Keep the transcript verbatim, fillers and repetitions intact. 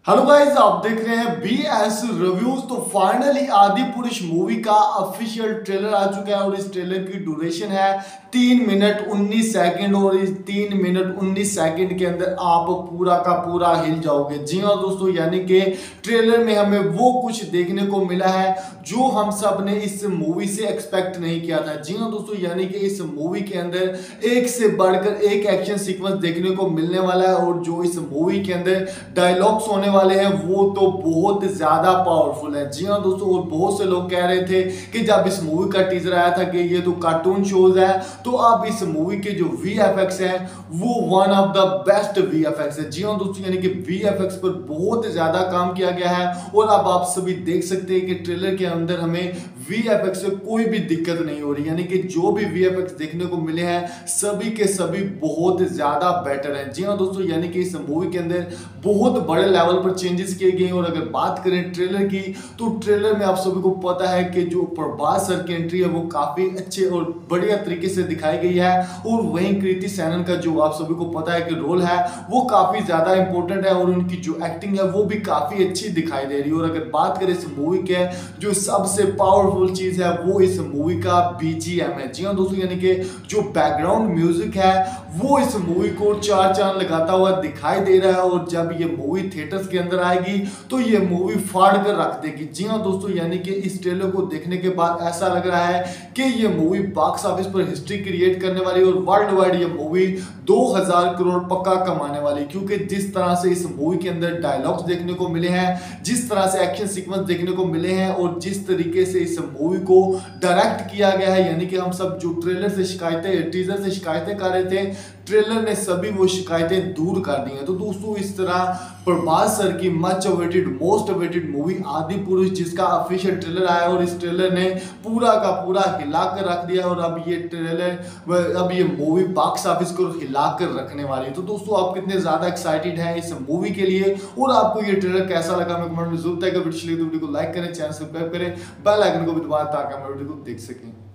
Hello guys, आप देख रहे हैं बी एस रिव्यूज। तो फाइनली आदि पुरुष मूवी का ऑफिशियल ट्रेलर आ चुका है और इस ट्रेलर की ड्यूरेशन है तीन मिनट उन्नीस सेकंड और इस तीन मिनट उन्नीस सेकंड के अंदर आप पूरा का पूरा हिल जाओगे। जी हाँ दोस्तों, यानी कि ट्रेलर में हमें वो कुछ देखने को मिला है जो हम सब ने इस मूवी से एक्सपेक्ट नहीं किया था। जी हाँ दोस्तों, यानी कि इस मूवी के अंदर एक से बढ़कर एक एक्शन सीक्वेंस देखने को मिलने वाला है और जो इस मूवी के अंदर डायलॉग्स होने वाले हैं वो तो बहुत ज्यादा पावरफुल है। जी हाँ दोस्तों, और बहुत से लोग कह रहे थे कि जब इस मूवी का टीजर आया था कि ये तो कार्टून शोज है, तो अब इस मूवी के जो वीएफएक्स है वो one of the best VFX है। जी हाँ दोस्तों, यानी कि वीएफएक्स पर बहुत ज्यादा काम किया गया है और अब आप सभी देख सकते हैं कि ट्रेलर के अंदर हमें वीएफएक्स से कोई भी दिक्कत नहीं हो रही, यानी कि जो भी वीएफएक्स देखने को मिले हैं सभी के सभी बहुत ज्यादा बेटर हैं। जी हाँ दोस्तों, यानी कि इस मूवी के अंदर बहुत बड़े लेवल पर चेंजेस किए गए। और अगर बात करें ट्रेलर की, तो ट्रेलर में आप सभी को पता है कि जो प्रभास सर की एंट्री है वो काफी अच्छे और बढ़िया तरीके से दिखाई गई है और वहीं कृति सेनन का जो आप सभी को पता है कि रोल है वो काफी ज्यादा इंपॉर्टेंट है और उनकी जो एक्टिंग है वो भी काफी अच्छी दिखाई दे रही है। और अगर बात करें इस मूवी के जो सबसे पावरफुल चीज है वो इस मूवी का बीजीएम है। जी हाँ दोस्तों, यानी कि जो बैकग्राउंड म्यूजिक है वो इस मूवी को चार चांद लगाता हुआ दिखाई दे रहा है और जब ये मूवी थिएटर्स के अंदर आएगी तो ये मूवी फाड़ कर रख देगी। जी हाँ दोस्तों, यानी कि इस ट्रेलर को देखने के बाद ऐसा लग रहा है कि ये मूवी बॉक्स ऑफिस पर हिस्ट्री क्रिएट करने वाली और वर्ल्ड वाइड ये मूवी दो हज़ार करोड़ पक्का कमाने वाली, क्योंकि जिस तरह से इस मूवी के अंदर डायलॉग्स देखने को मिले हैं, जिस तरह से एक्शन सीक्वेंस देखने को मिले हैं और जिस तरीके से इस मूवी को डायरेक्ट किया गया है, यानी कि हम सब जो ट्रेलर से शिकायतें टीजर से शिकायतें कर रहे थे, ट्रेलर ने सभी वो शिकायतें दूर कर दी हैं। तो दोस्तों, इस तरह प्रभास सर की much awaited most awaited movie Adipurush जिसका ऑफिशियल ट्रेलर आया और इस ट्रेलर ने पूरा का पूरा हिला कर रख दिया और अब ये ट्रेलर अब ये मूवी बॉक्स ऑफिस को हिला कर रखने वाली है। तो दोस्तों, आप कितने ज्यादा एक्साइटेड हैं इस मूवी के लिए और आपको ये ट्रेलर कैसा लगा मैं कमेंट में जरूर बताइएगा। वीडियो को लाइक करें, चैनल सब्सक्राइब करें, बेल आइकन को भी दबाएं ताकि हम वीडियो को देख सकें।